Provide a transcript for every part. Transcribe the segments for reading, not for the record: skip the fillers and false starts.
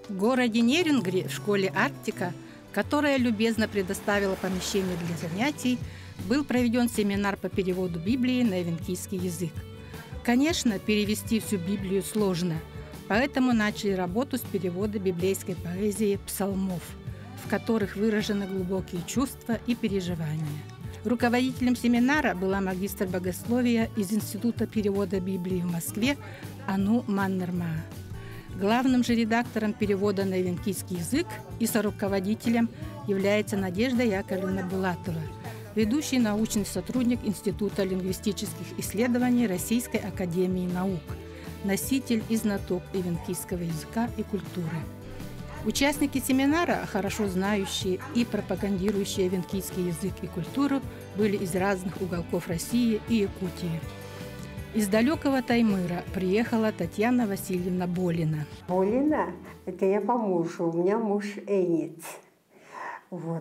В городе Нерюнгри в школе «Арктика», которая любезно предоставила помещение для занятий, был проведен семинар по переводу Библии на эвенкийский язык. Конечно, перевести всю Библию сложно, поэтому начали работу с перевода библейской поэзии псалмов, в которых выражены глубокие чувства и переживания. Руководителем семинара была магистр богословия из Института перевода Библии в Москве Ану Маннермаа. Главным же редактором перевода на эвенкийский язык и соруководителем является Надежда Яковлевна Булатова, ведущий научный сотрудник Института лингвистических исследований Российской академии наук, носитель и знаток эвенкийского языка и культуры. Участники семинара, хорошо знающие и пропагандирующие эвенкийский язык и культуру, были из разных уголков России и Якутии. Из далекого Таймыра приехала Татьяна Васильевна Болина. Болина – это я по мужу, у меня муж энец. Вот.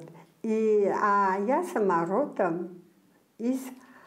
А я сама родом из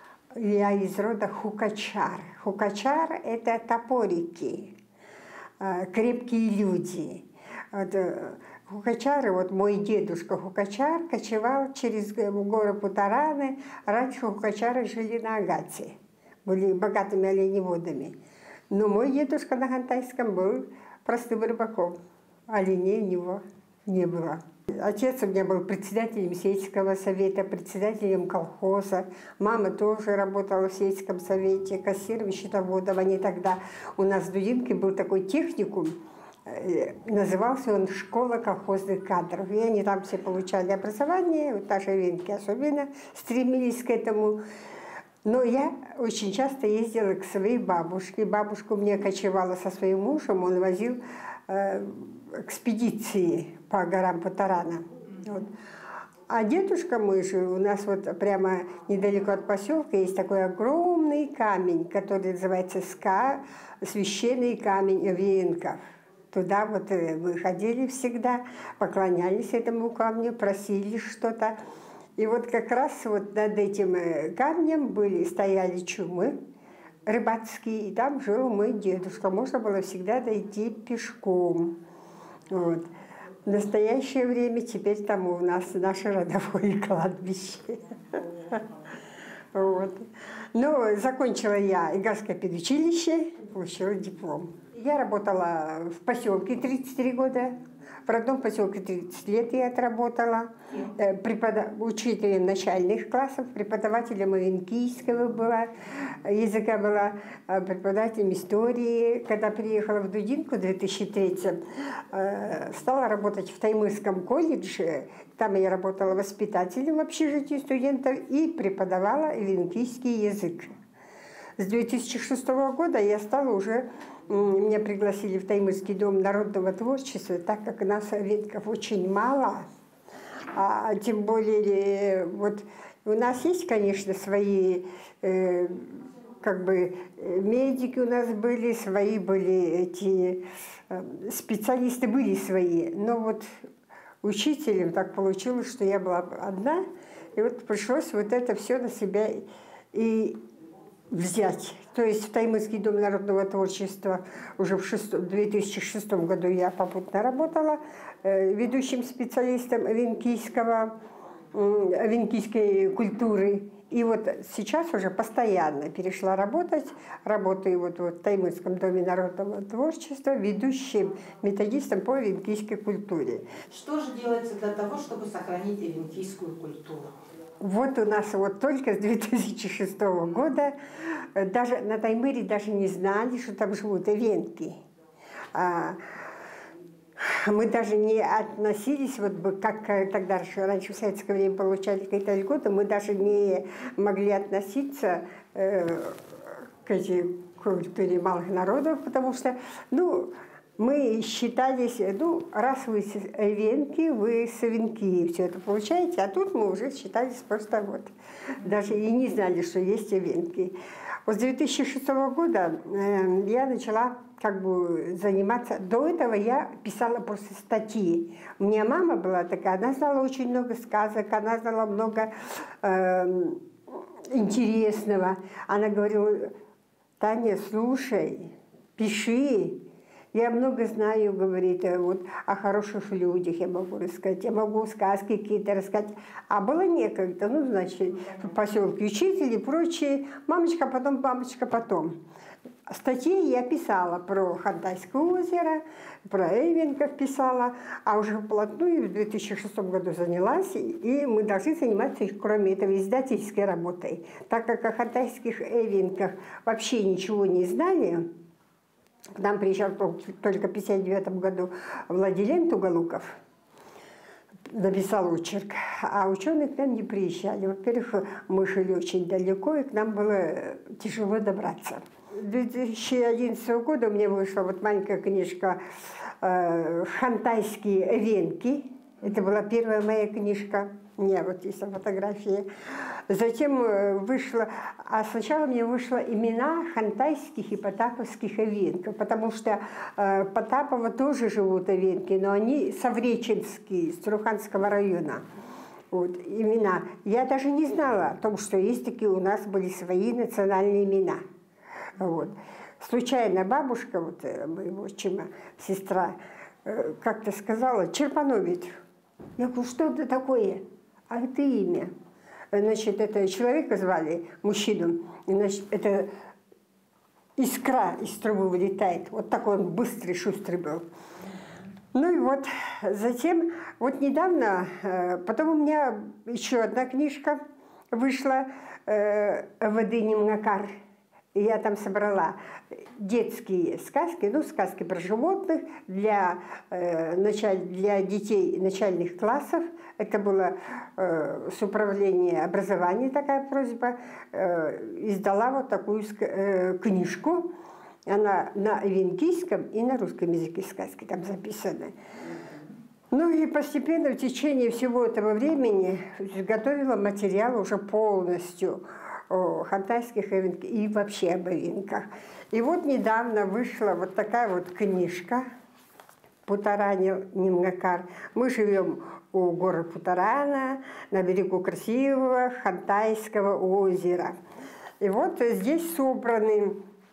рода Хукачар. Хукачар – это топорики, крепкие люди. Вот, Хукачары, вот мой дедушка Хукачар кочевал через горы Путараны. Раньше Хукачары жили на Агате, были богатыми оленеводами. Но мой дедушка на Хантайском был простым рыбаком. Оленей у него не было. Отец у меня был председателем сельского совета, председателем колхоза. Мама тоже работала в сельском совете, кассиром, счетоводом. Они тогда, у нас в Дудинке был такой техникум, назывался он «Школа колхозных кадров». И они там все получали образование, вот наши венки особенно стремились к этому. Но я очень часто ездила к своей бабушке. Бабушка у меня кочевала со своим мужем, он возил экспедиции по горам Путарана. Вот. А дедушка мой же, у нас вот прямо недалеко от поселка есть такой огромный камень, который называется СКА, священный камень венков. Туда вот мы ходили всегда, поклонялись этому камню, просили что-то. И вот как раз вот над этим камнем стояли чумы рыбацкие, и там жил мой дедушка. Можно было всегда дойти пешком. Вот. В настоящее время теперь там у нас наше родовое кладбище. Вот. Ну, закончила я Игарское педучилище, получила диплом. Я работала в поселке 33 года, в родном поселке 30 лет я отработала, учителем начальных классов, преподавателем эвенкийского языка была, преподавателем истории. Когда приехала в Дудинку в 2003 стала работать в Таймырском колледже, там я работала воспитателем в общежитии студентов и преподавала эвенкийский язык. С 2006 года я стала уже, меня пригласили в Таймырский дом народного творчества, так как нас венков очень мало, а тем более вот у нас есть, конечно, свои как бы медики у нас были, свои были эти специалисты были свои, но вот учителем так получилось, что я была одна, и вот пришлось вот это все на себя и взять. То есть в Таймырский дом народного творчества уже в 2006 году я попутно работала ведущим специалистом эвенкийской культуры. И вот сейчас уже постоянно перешла работать. Работаю вот в Таймырском доме народного творчества ведущим методистом по эвенкийской культуре. Что же делается для того, чтобы сохранить эвенкийскую культуру? Вот у нас вот только с 2006 года даже на Таймыре даже не знали, что там живут эвенки. Мы даже не относились, вот как тогда раньше в советское время получали какие-то льготы, мы даже не могли относиться к этой культуре малых народов, потому что, ну, мы считались, ну, раз вы эвенки, вы савенки, все это получаете, а тут мы уже считались просто вот, даже и не знали, что есть эвенки. Вот с 2006 года я начала как бы заниматься, до этого я писала просто статьи. У меня мама была такая, она знала очень много сказок, она знала много интересного. Она говорила: Таня, слушай, пиши. Я много знаю, говорит, вот о хороших людях я могу рассказать, я могу сказки какие-то рассказать. А было некогда, ну, значит, в поселке учитель и прочее. Мамочка потом, мамочка потом. Статьи я писала про Хантайское озеро, про Эйвенков писала, а уже вплотную в 2006 году занялась, и мы должны заниматься, кроме этого, издательской работой. Так как о хантайских Эйвенках вообще ничего не знали, к нам приезжал только в 1959 году Владилен Туголуков, написал очерк, а ученые к нам не приезжали. Во-первых, мы жили очень далеко, и к нам было тяжело добраться. 2011 года у меня вышла вот маленькая книжка «Хантайские эвенки». Это была первая моя книжка. У меня вот есть фотографии. Затем вышла, а сначала мне вышло имена хантайских и потаповских эвенков, потому что Потапово тоже живут эвенки, но они совреченские, из Труханского района. Вот, имена. Я даже не знала о том, что есть такие, у нас были свои национальные имена. Вот. Случайно бабушка вот, моего отчима, сестра, как-то сказала: Черпанович. Я говорю, что это такое? А это имя. Значит, это человека звали, мужчину, значит, это искра из трубы вылетает. Вот такой он быстрый, шустрый был. Ну и вот, затем, вот недавно, потом у меня еще одна книжка вышла, «Воды Нимгакар». И я там собрала детские сказки, ну, сказки про животных для детей начальных классов. Это было с управления образования такая просьба. Издала вот такую книжку. Она на эвенкийском и на русском языке сказки там записаны. Ну и постепенно в течение всего этого времени готовила материал уже полностью о хантайских эвенках и вообще об эвенках. И вот недавно вышла вот такая вот книжка «Путарани Нимгакар». Мы живем у горы Путарана, на берегу красивого Хантайского озера. И вот здесь собраны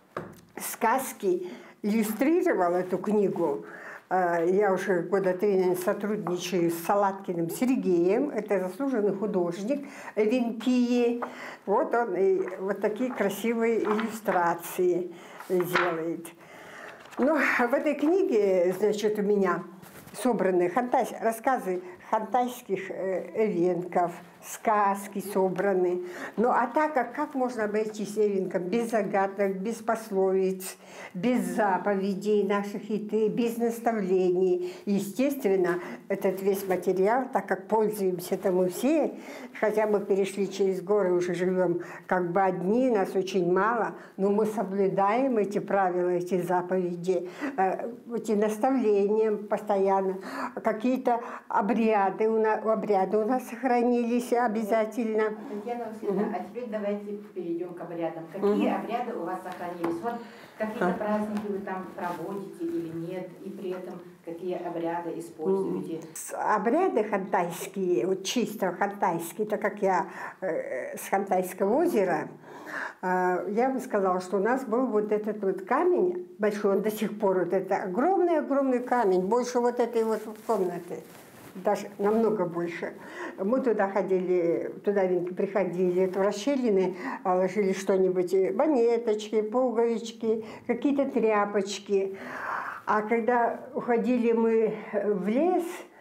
сказки. Иллюстрировал эту книгу. Я уже года 3, наверное, сотрудничаю с Салаткиным Сергеем. Это заслуженный художник Эвенкии. Вот он и вот такие красивые иллюстрации делает. Ну, в этой книге, значит, у меня собраны рассказы хантайских эвенков, сказки собраны. Ну, а так как можно обойтись эвенком без загадок, без пословиц, без заповедей наших без наставлений? Естественно, этот весь материал, так как пользуемся-то мы все, хотя мы перешли через горы, уже живем как бы одни, нас очень мало, но мы соблюдаем эти правила, эти заповеди, эти наставления постоянно. Какие-то обряды у нас сохранились обязательно. Татьяна Васильевна, а теперь давайте перейдем к обрядам. Какие обряды у вас сохранились? Вот какие-то праздники вы там проводите или нет, и при этом какие обряды используете? Обряды хантайские, вот чисто хантайские, так как я с Хантайского озера, я бы сказала, что у нас был вот этот вот камень большой, он до сих пор, вот это огромный-огромный камень, больше вот этой вот комнаты. Даже намного больше. Мы туда ходили, туда приходили, в расщелины ложили что-нибудь, монеточки, пуговички, какие-то тряпочки. А когда уходили мы в лес,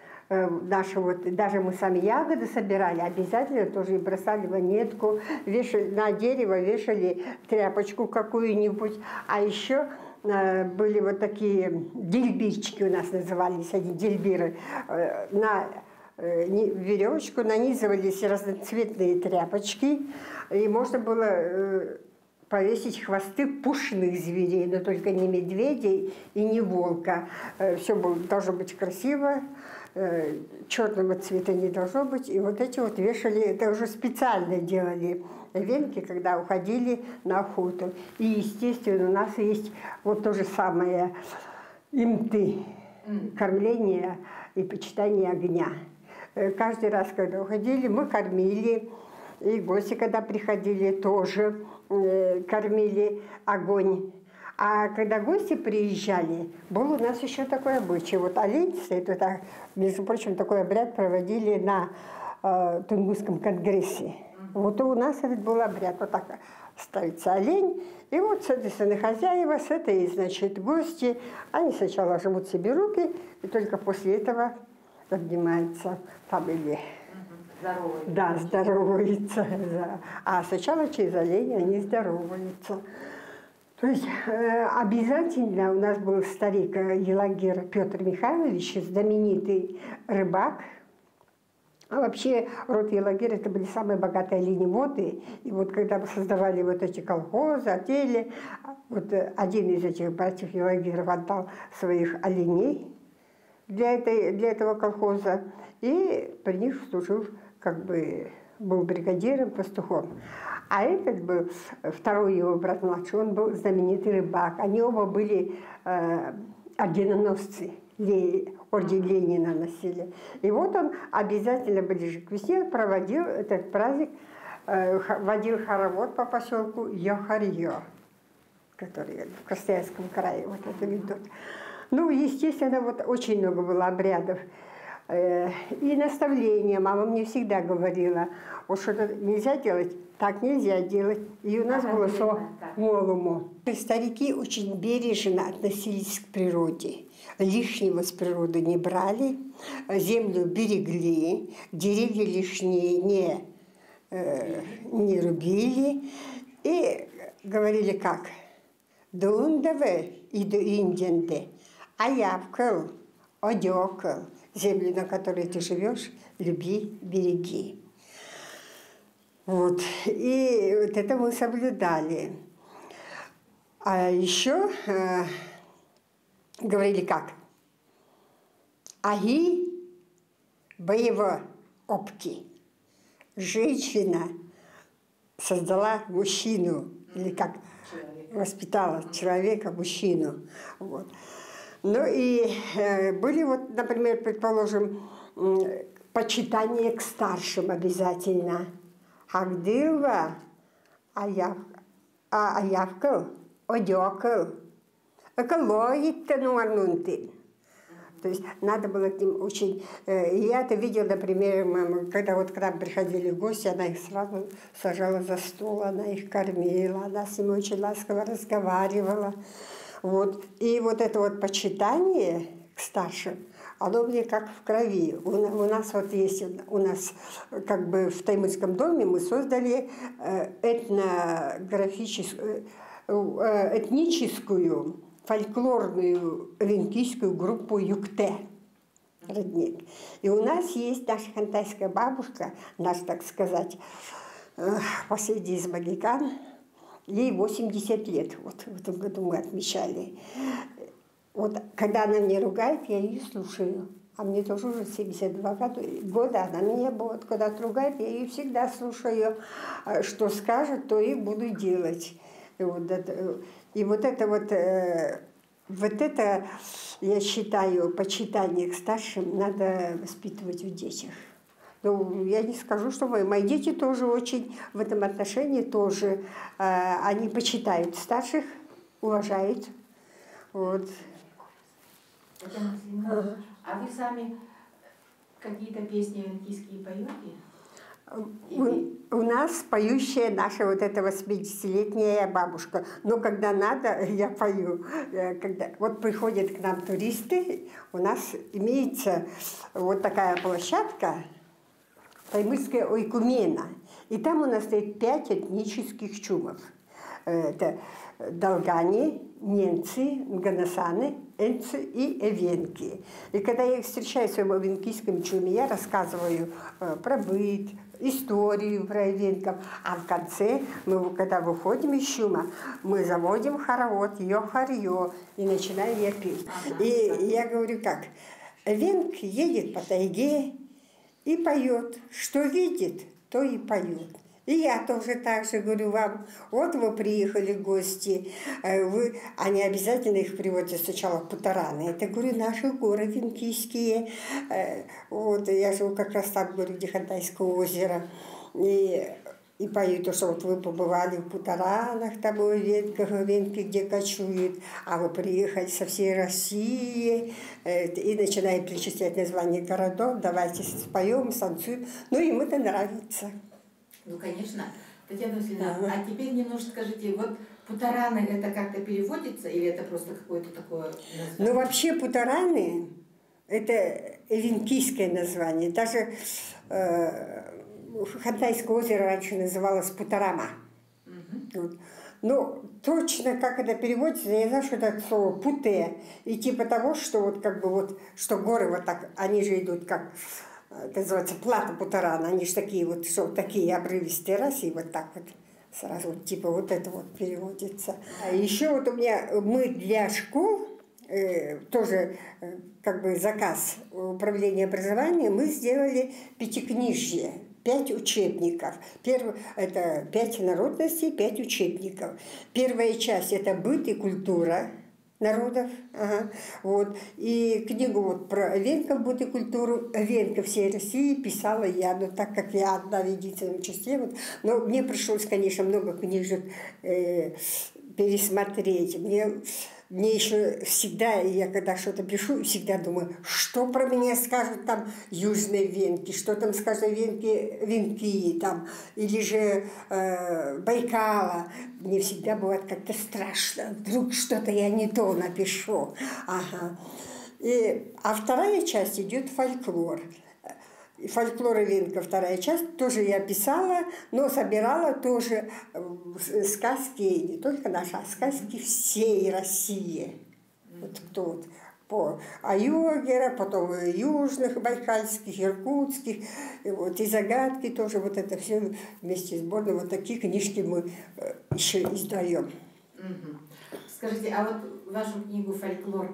даже мы сами ягоды собирали, обязательно тоже бросали монетку, на дерево вешали тряпочку какую-нибудь. А еще были вот такие дельбирчики у нас назывались, они дельбиры. На веревочку нанизывались разноцветные тряпочки, и можно было повесить хвосты пушных зверей, но только не медведей и не волка. Все должно быть красиво, черного цвета не должно быть. И вот эти вот вешали, это уже специально делали эвенки, когда уходили на охоту. И, естественно, у нас есть вот то же самое имты, кормление и почитание огня. Каждый раз, когда уходили, мы кормили, и гости, когда приходили, тоже кормили огонь. А когда гости приезжали, был у нас еще такой обычай. Вот олень стоит, вот так, между прочим, такой обряд проводили на Тунгусском конгрессе. Вот у нас этот был обряд. Вот так ставится олень, и вот с этой стороны хозяева, с этой, значит, гости. Они сначала жмут себе руки, и только после этого обнимаются там или... Здоровается. Да, здороваются. Да. А сначала через оленя они здороваются. То есть обязательно у нас был старик Елагер Петр Михайлович, знаменитый рыбак. А вообще род Елагер это были самые богатые оленеводы. И вот когда мы создавали вот эти колхозы, артели, вот один из этих братьев Елагеров отдал своих оленей для этого колхоза и при них служил, как бы был бригадиром, пастухом. А этот был, второй его брат младший, он был знаменитый рыбак. Они оба были орденоносцы, орден Ленина носили. И вот он обязательно ближе к весне проводил этот праздник, водил хоровод по поселку Йохарье, который в Красноярском крае вот это ведут. Ну, естественно, вот очень много было обрядов. И наставления. Мама мне всегда говорила, вот что-то нельзя делать, так нельзя делать. И у нас было со голому. Старики очень бережно относились к природе. Лишнего с природы не брали, землю берегли, деревья лишние не рубили. И говорили как? Дундаве и до инденде, а явкал, одекал. Землю, на которой ты живешь, люби, береги. Вот. И вот это мы соблюдали. А еще говорили как? Аги боево опки. Женщина создала мужчину, или как воспитала человека, мужчину. Вот. Ну и были вот, например, предположим, почитание к старшим обязательно. Агдылва, аявкал, одекал, экологит-то нуарнунтин. То есть надо было к ним очень... Я это видела, например, мама, когда вот к нам приходили гости, она их сразу сажала за стол, она их кормила, она с ними очень ласково разговаривала. Вот. И вот это вот почитание к старшим, оно мне как в крови. У нас вот есть, у нас как бы в Таймырском доме мы создали этническую, фольклорную венкийскую группу Юкте, родник. И у нас есть наша хантайская бабушка, наш, так сказать, последний из магикан, ей 80 лет, вот в этом году мы отмечали. Вот когда она меня ругает, я ее слушаю. А мне тоже уже 72 года, она меня вот когда ругает, я ее всегда слушаю. Что скажет, то и буду делать. И вот это, я считаю, почитание к старшим надо воспитывать в детях. Ну, я не скажу, что мои дети тоже очень в этом отношении тоже, они почитают старших, уважают. Вот. А вы сами какие-то песни венкийские поете? У нас поющая наша вот эта 80-летняя бабушка. Но когда надо, я пою. Когда вот приходят к нам туристы, у нас имеется вот такая площадка, Таймырская ойкумена. И там у нас стоит 5 этнических чумов. Это долгане, ненцы, нганасаны, энцы и эвенки. И когда я их встречаю в своем эвенкийском чуме, я рассказываю про быт, историю про эвенков. А в конце, мы, когда выходим из чума, мы заводим хоровод «Йохарье» и начинаем я петь. И я говорю как? Эвенк едет по тайге и поет. Что видит, то и поет. И я тоже так же говорю вам, вот вы приехали гости, они обязательно их приводят сначала в Путараны. Это, говорю, наши горы венкийские. Вот, я живу как раз там, говорю, где Хантайское озеро. И И поют, что вот вы побывали в Путаранах, там в Венках, где кочуют, а вы приехали со всей России, и начинают перечислять названия городов, давайте споем, станцуем. Ну, им это нравится. Ну, конечно. Татьяна Васильевна, а теперь немножко скажите, вот Путараны это как-то переводится или это просто какое-то такое название? Ну, вообще Путараны это эвенкийское название. Даже Хантайское озеро раньше называлось Путарама. Вот. Но точно как это переводится, я не знаю, что это слово «путе». И типа того, что вот как бы вот, что горы вот так, они же идут как, это называется плата Путарана, они же такие вот, что такие обрывистые раз, и вот так вот сразу вот, типа вот это вот переводится. А еще вот у меня, мы для школ, тоже как бы заказ управления образованием, мы сделали пятикнижье. 5 учебников. Это 5 народностей, 5 учебников. Первая часть – это быт и культура народов. Ага. Вот. И книгу вот про венков, быт и культуру, венков всей России писала я, но так как я одна в единственном числе. Вот. Но мне пришлось, конечно, много книжек пересмотреть. Мне еще всегда, я когда что-то пишу, всегда думаю, что про меня скажут там южные венки, что там скажут венки там, или же Байкала. Мне всегда бывает как-то страшно, вдруг что-то я не то напишу. Ага. А вторая часть идет фольклор. Фольклор и венка, вторая часть, тоже я писала, но собирала тоже сказки, не только наши, а сказки всей России. Вот кто вот по Аюгера, потом южных, байкальских, иркутских, и вот и загадки тоже, вот это все вместе с сборной, вот такие книжки мы еще издаем. Скажите, а вот вашу книгу «Фольклор»,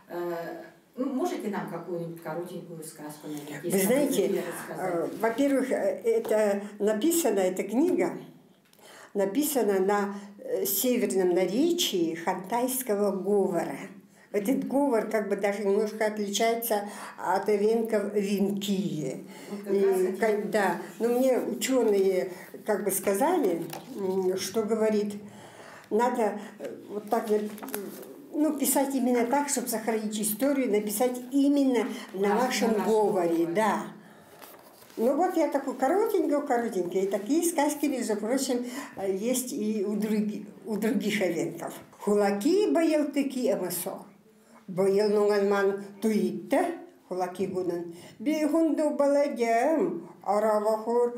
можете нам какую-нибудь коротенькую сказку найти? Вы знаете, во-первых, это написано, эта книга написана на северном наречии хантайского говора. Этот говор как бы даже немножко отличается от венков венкие. Да, но мне ученые как бы сказали, что говорит, надо вот так писать именно так, чтобы сохранить историю, написать именно на вашем говоре, да. Ну вот я такой коротенький, и такие сказки, между прочим, есть и у других венков. Хулаки баялтыки эмасо, баял нунгальман туитте, хулаки гунан, бейхунду баладям, аравахур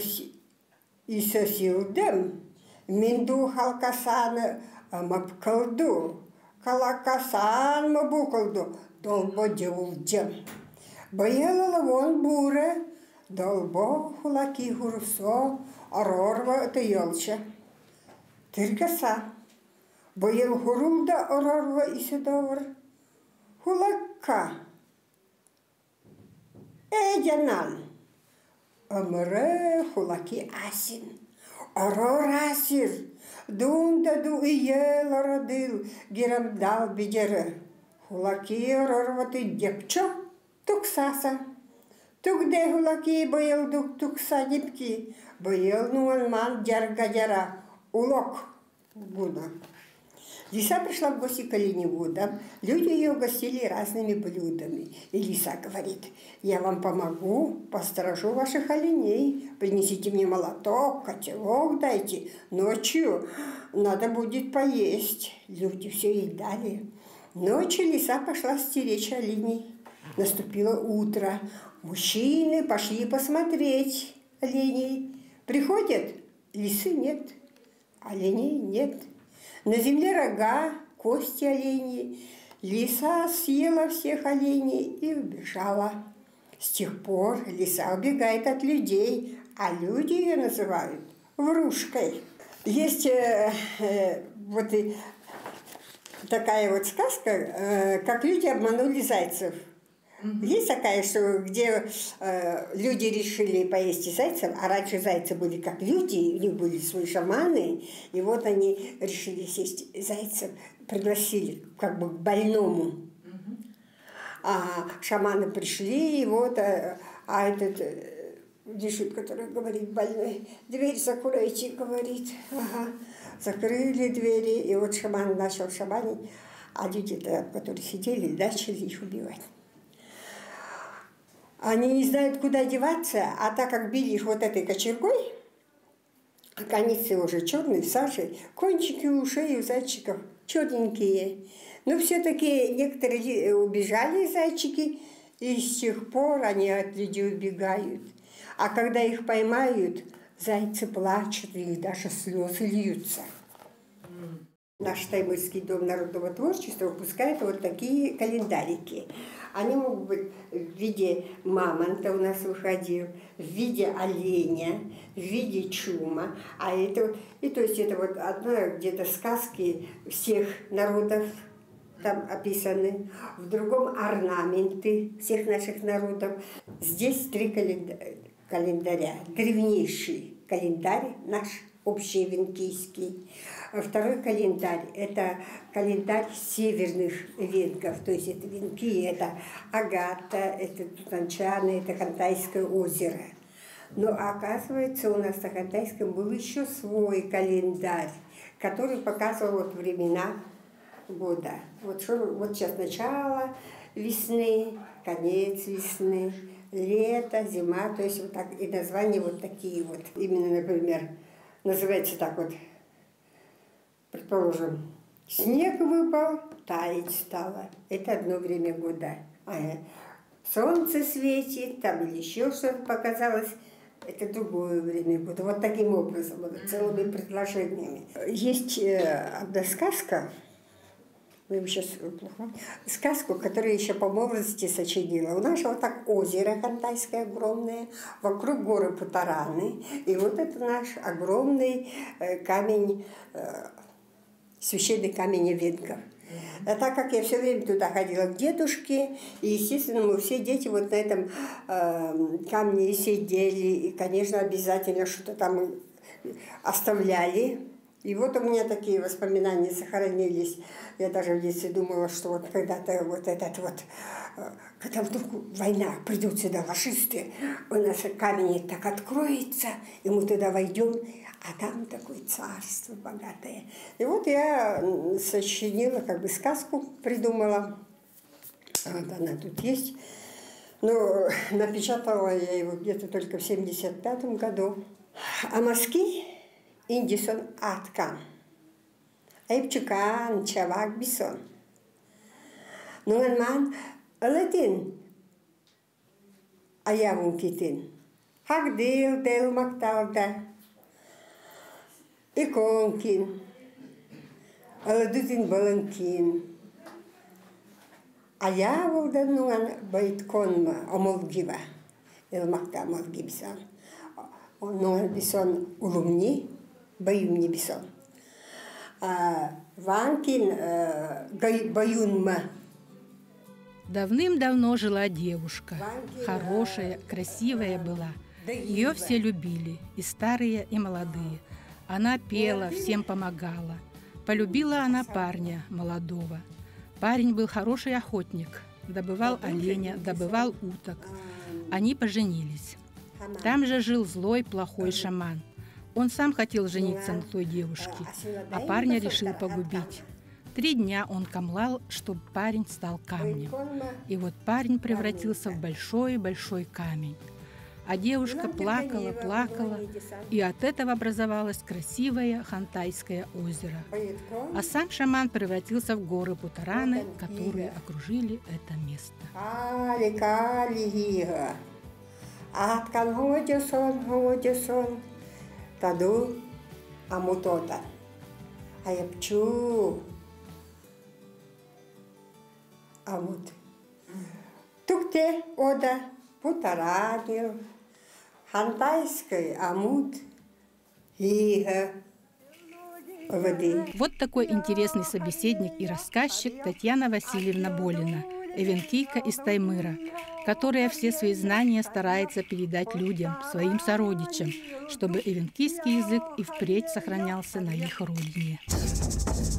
исасилдем, минду халкасана мапкалду. Калакасан мабукалду, долбо дюлдем. Баяла вон буре, долбо хулаки хурусо, арорва это елча. Тиркаса. Баял хурулда арорва исидовр. Хулакка. Эдянан. Амре хулаки асин. Арор асир. Дундаду иела родил, гирамдал бидере. Хулаки рорваты депчо, туксаса. Тугде хулаки боел дук тукса депки, боел нуанман дяргадяра, улок гуна. Лиса пришла в гости к оленеводам. Люди ее угостили разными блюдами. И лиса говорит: я вам помогу, посторожу ваших оленей. Принесите мне молоток, котелок дайте. Ночью надо будет поесть. Люди все ей дали. Ночью лиса пошла стеречь оленей. Наступило утро. Мужчины пошли посмотреть оленей. Приходят, лисы нет, оленей нет. На земле рога, кости оленей. Лиса съела всех оленей и убежала. С тех пор лиса убегает от людей, а люди ее называют врушкой. Есть вот такая вот сказка, как люди обманули зайцев. Есть такая, что где люди решили поесть зайцев, а раньше зайцы были как люди, у них были свои шаманы, и вот они решили съесть зайцев, пригласили как бы к больному. А шаманы пришли, и вот, этот дежит, который говорит больной. Дверь закройте, говорит. Ага. Закрыли двери, и вот шаман начал шаманить, а люди-то, которые сидели, начали их убивать. Они не знают, куда деваться, а так как били их вот этой кочергой, а концы уже черные, в саже, кончики ушей у зайчиков черненькие. Но все-таки некоторые убежали зайчики, и с тех пор они от людей убегают. А когда их поймают, зайцы плачут, и даже слезы льются. Наш Таймырский дом народного творчества выпускает вот такие календарики. Они могут быть в виде мамонта, у нас выходил, в виде оленя, в виде чума. А это, и то есть это вот одно где-то сказки всех народов там описаны, в другом орнаменты всех наших народов. Здесь 3 календаря. Древнейший календарь наш общевенкийский. Второй календарь – это календарь северных венгров, то есть это венки, это Агата, это Тутанчаны, это Хантайское озеро. Но оказывается, у нас на Хантайском был еще свой календарь, который показывал вот времена года. Вот сейчас начало весны, конец весны, лето, зима, то есть вот так, и названия вот такие вот. Именно, например, называется так вот, предположим, снег выпал, таять стало. Это одно время года. Солнце светит, там или еще что-то показалось. Это другое время года. Вот таким образом, вот, целыми предложениями. Есть одна сказка, сейчас сказку, которую еще по молодости сочинила. У нас вот так озеро Хантайское огромное, вокруг горы Путараны. И вот это наш огромный камень, священный камень венгров. А так как я все время туда ходила к дедушке, и, естественно, мы все дети вот на этом камне и сидели, и, конечно, обязательно что-то там оставляли. И вот у меня такие воспоминания сохранились. Я даже в детстве думала, что вот когда-то вот этот вот, когда вдруг война, придут сюда фашисты, у нас камень так откроется, и мы туда войдем, а там такое царство богатое. И вот я сочинила, как бы сказку придумала. Вот она тут есть. Но напечатала я его где-то только в 1975 году. А Москви Индисон Аткан. Айпчукан Чавак Бисон. Нуанман Латин. Аявун Китин. Хагдил Дел Макталда. Иконкин. Аладутин Баланкин. Аявулда Нуан Байтконма Омолгива. Ел Макта Молгибсан. Нуан Бисон Улумни. Баюмни Бисон. Ванкин Баюнма. Давным-давно жила девушка. Хорошая, красивая была. Ее все любили, и старые, и молодые. Она пела, всем помогала. Полюбила она парня молодого. Парень был хороший охотник. Добывал оленя, добывал уток. Они поженились. Там же жил злой, плохой шаман. Он сам хотел жениться на той девушке, а парня решил погубить. 3 дня он камлал, чтобы парень стал камнем. И вот парень превратился в большой-большой камень. А девушка плакала, плакала, и от этого образовалось красивое Хантайское озеро. А сам шаман превратился в горы Путараны, которые окружили это место. Таду амутота. Аяпчу амут. Тукте ода Путаранил. Хантайской амут. Ига. Воды. Вот такой интересный собеседник и рассказчик Татьяна Васильевна Болина, эвенкийка из Таймыра, которая все свои знания старается передать людям, своим сородичам, чтобы эвенкийский язык и впредь сохранялся на их родине.